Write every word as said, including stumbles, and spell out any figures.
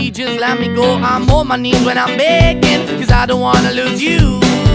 Please just let me go. I'm on my knees when I'm begging, cause I don't wanna lose you.